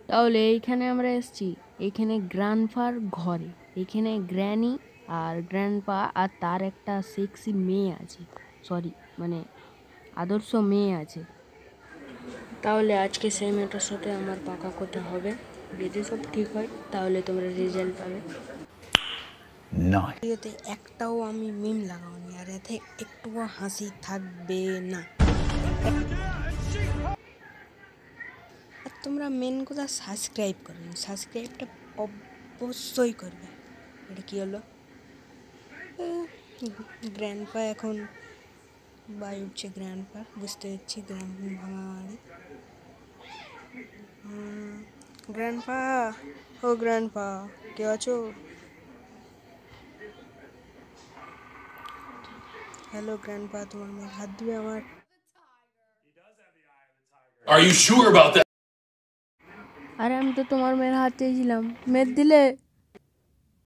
তাহলে এইখানে আমরা এসেছি, এইখানে গ্র্যান্ডপার ঘরে, এইখানে গ্র্যানি আর গ্র্যান্ডপা আর তার একটা সেক্সি মেয়ে আছে, সরি মানে আদর্শ মেয়ে আছে। তাহলে আজকে সেই মেয়েটার সাথে আমার পাকা কথা হবে, যদি সব ঠিক হয় তাহলে তোমরা রেজাল্ট পাবে। ভিডিওতে একটাও আমি মিম লাগাওনি, আর এতে একটুও হাসি থাকবে না। আর তোমরা মেন কথা সাবস্ক্রাইব করবে, সাবস্ক্রাইবটা অবশ্যই করবে। এটা কী হলো, গ্র্যান্ডপা এখন বাই উঠছে, গ্র্যান্ডপা বুঝতে পারছি, গ্র্যান্ড ভাঙা বাড়ি। গ্র্যান্ডপা, ও গ্র্যান্ডপা, কেউ আছো? হ্যালো গ্র্যান্ডপা, তোমার মেয়ে হাত দিবে আমার? Are you sure about that? আরে আমি তো তোমার মেয়ের হাত চেয়েছিলাম, মেয়ের দিলে?